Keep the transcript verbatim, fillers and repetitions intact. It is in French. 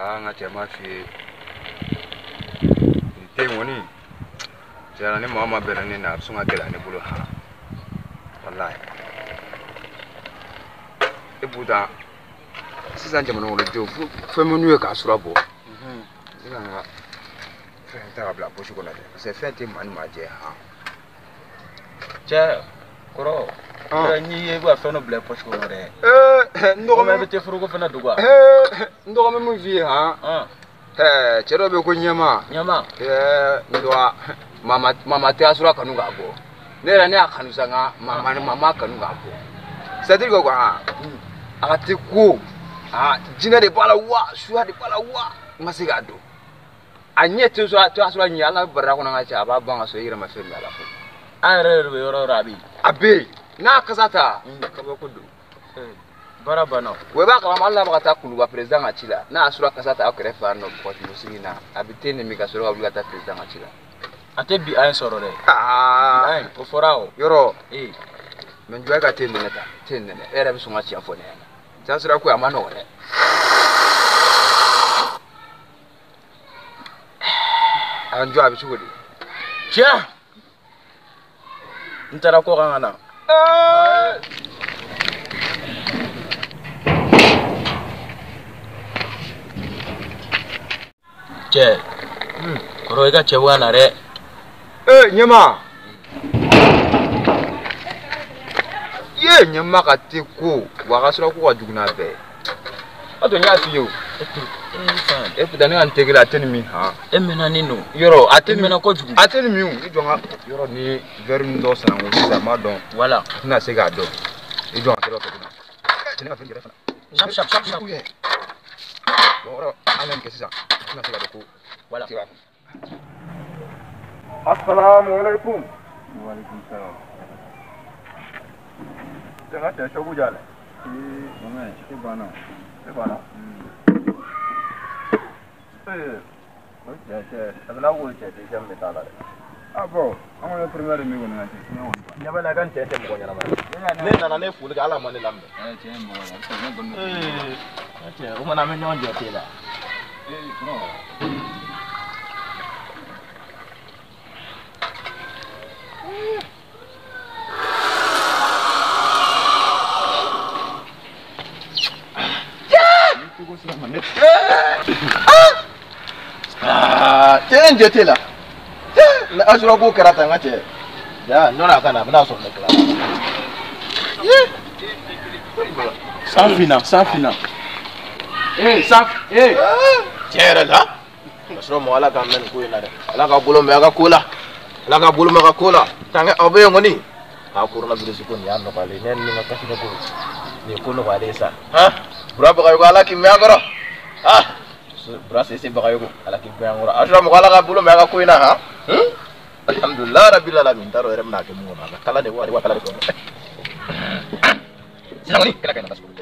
Ah, nga cɛ ma fi den ŋɔni cɛla ni mɔgɔ ma bɛnna ne na a bɛ sɔn ka gɛlɛya ne bolo ha wallahi e buta sisan jamana kɔnɔ denw fɛn minnu ye k'a sura bɔ ne ka n ka fɛn ta ka bila poche kɔnɔ dɛ parce que fɛn tɛ maa ni maa jɛ ha cɛ kɔrɔ n'i ye ka fɛn dɔ bila poche kɔnɔ dɛ n dɔgɔmɛ bɛ tɛ foroko fana don quoi n dɔgɔmɛ min f'i ye ha cɛ dɔ bɛ ko ɲɛma ɲɛma n dɔgɔ mama mama tɛ asura kanu k'a bɔ ne yɛrɛ ne y'a kanu sa nka mama mama kanu k'a bɔ c'est à dire que quoi a ka te ko ah jinɛ de b'a la wa suya de b'a la wa n ma se k'a dɔn a ɲɛ tɛ so tɛ asura ɲɛ ala barika kɔnɔ ka cɛ a b'a ban ka sɔrɔ i yɛrɛ ma fɛn min a la fɔlɔ an yɛrɛ yɛrɛ bɛ yɔrɔ o yɔrɔ a bɛ yen a bɛ yen n'a kasa ta kabako don baara banna o b'a kalama hali n'a bɛ ka taa kuluba président ka ci la n'a y'a sɔrɔ kasa ta aw kɛrɛfɛ yan nɔ bɔgɔtigiw sigi na a bɛ te nin min ka sɔrɔ ka wuli ka taa président ka ci la a tɛ bi an ye sɔrɔ dɛ aa o fɔra o yɔrɔ ee mɛ jɔ e ka te nɛnɛ ta te nɛnɛ e yɛrɛ bɛ sɔn ka tiɲɛ fɔ ne ɲɛna cɛ sira ko a ma nɔgɔn dɛ a jɔ a bɛ cogo di tiɲɛ n taara kɔ kan ka na cɛ kɔrɔ i ka cɛ bɔ ka na dɛ ee ɲɛma ye ɲɛma ka te ko wa a ka sɔrɔ ko ka jugu n'a bɛɛ o tun y'a f'i ye o e putain ne ka n tɛgɛ la a tɛ nin min han e mɛnna ni no yɔrɔ a tɛ nin mɛnna kojugu a tɛ nin min o i jɔ n ka yɔrɔ ni verre min dɔ san ko sisan n m'a dɔn voilà a tɛna se k'a dɔn i jɔ n ka sɛbɛn fɛ tuguni cɛ ne ka fɛn gɛrɛ fana shap shap shap shap bon yɔrɔ an ka nin kɛ sisan a tɛna se ka dɔn ko voilà assalamu alaikum wa alaikum salam tengah cɛ shogu jale Mama, c'est bon. c'est bon eh o cɛ cɛ a bɛna wolo cɛ tɛ jɛn bɛ taa la dɛ Ah bon, an kɔni ye première min kɔni ka cɛ. ɲɛ bɛ na kan cɛ tɛ mɔgɔ ɲɛnama ye ne nana ne foli kɛ ala ma ne lamɛn Eh, cɛ ye mɔgɔ ye. Ne kɔni. ee cɛ o kumana an bɛ ɲɔgɔn jɔ ten la Eh, non. ah cɛ n jate la ni asura ko kɛra tan n ka cɛ ya nɔnɔ a ka na a bɛna sɔrɔ ne kila san finna san finna ee san ee cɛ yɛrɛ la ka sɔrɔ mɔgɔ ala k'an mɛn nin ko in na dɛ ala ka bolo mɛn a ka ko la ala ka bolo mɛn a ka ko la tankɛ aw bɛ yen kɔni a coronavirus ko nin y'a nɔgɔyalen ne ni n ka kasi ne ko nin ye ko nɔgɔyalen sa han bura bagayogo ala k'i mɛn a kɔrɔ ah bura sese bagayogo ala k'i mɛn a kɔrɔ asura mɔgɔ ala ka bolo mɛn a ka ko in na han alhamdulilayi rabbil alamin n t'a dɔn yɛrɛ bɛna kɛ mun kɔnɔ a ka kala de wa a kala de sɔrɔ sisan kɔni kɛlɛ ka ɲi na